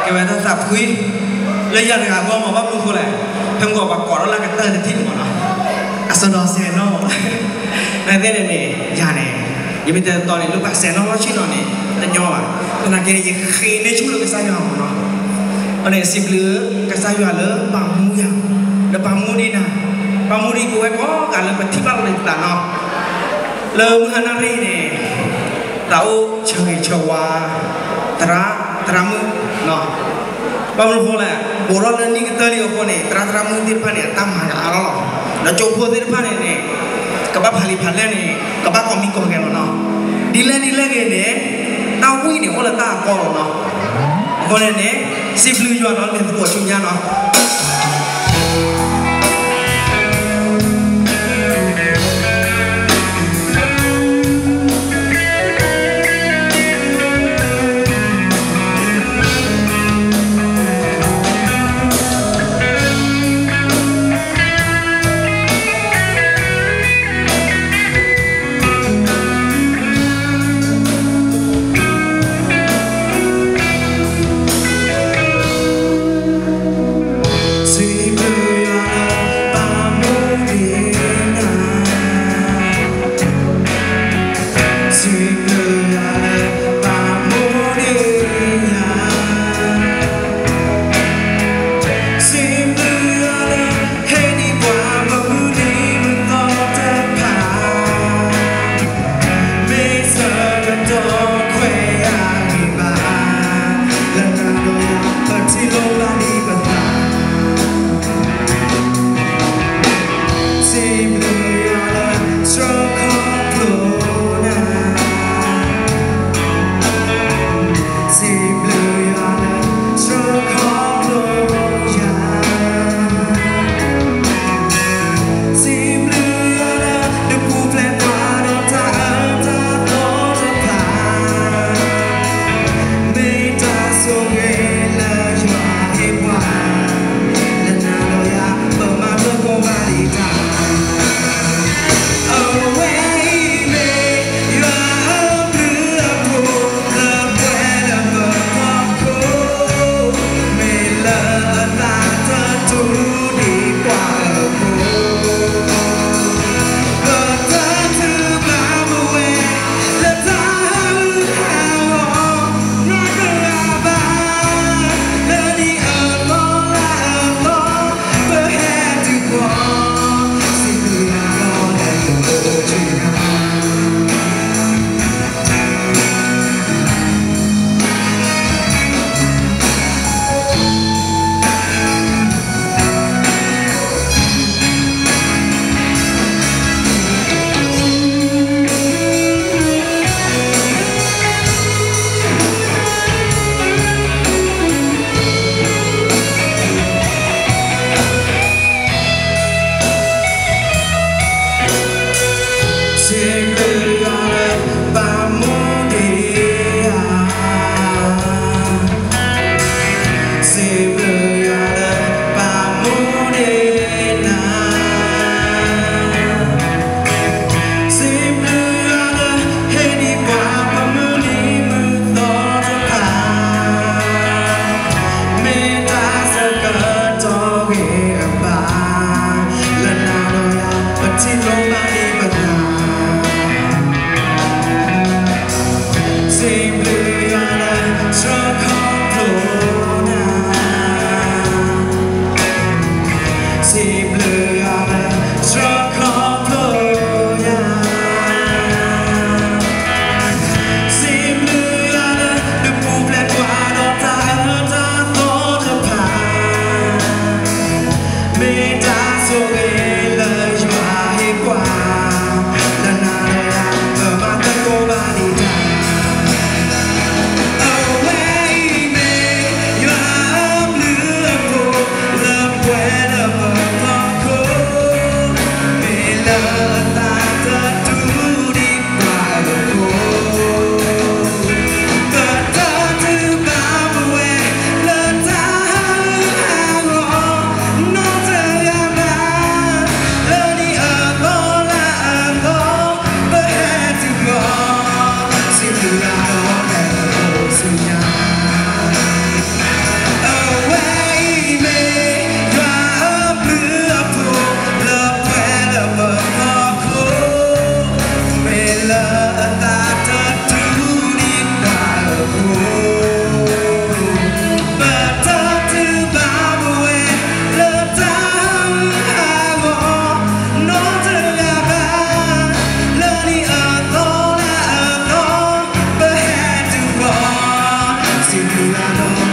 cái bài thơ sạp quý lấy giờ thì cả bom mà bắp luôn thôi này thêm gọi bà cỏ đó là cái tên thì thích của nó à sau đó xe nó này thế này già này nhưng bây giờ tao này lúc bà xe nó chỉ nó này tên nhỏ à tên là cái gì khi nên chú được cái sai nhỏ của nó ở đây xịp lứa cái sai nhỏ lứa bà mua ya là bà mua đi nè bà mua đi của em có cả là bật thi bao được là nó lơ mưa nari này tao chơi chơi qua tra mu no bang lu là bộ lo lên đi cái tơ đi ở này tra mu đi pan này tam hàng cả lo nó chụp phô đi pan này các bác phali phali này các bác còn mi còn cái nó đi lên cái này tao quy này có là ta còn nó còn này xịp lưu cho nó lên của chúng nhà nó Hãy subscribe cho kênh Ghiền Mì Gõ để không bỏ lỡ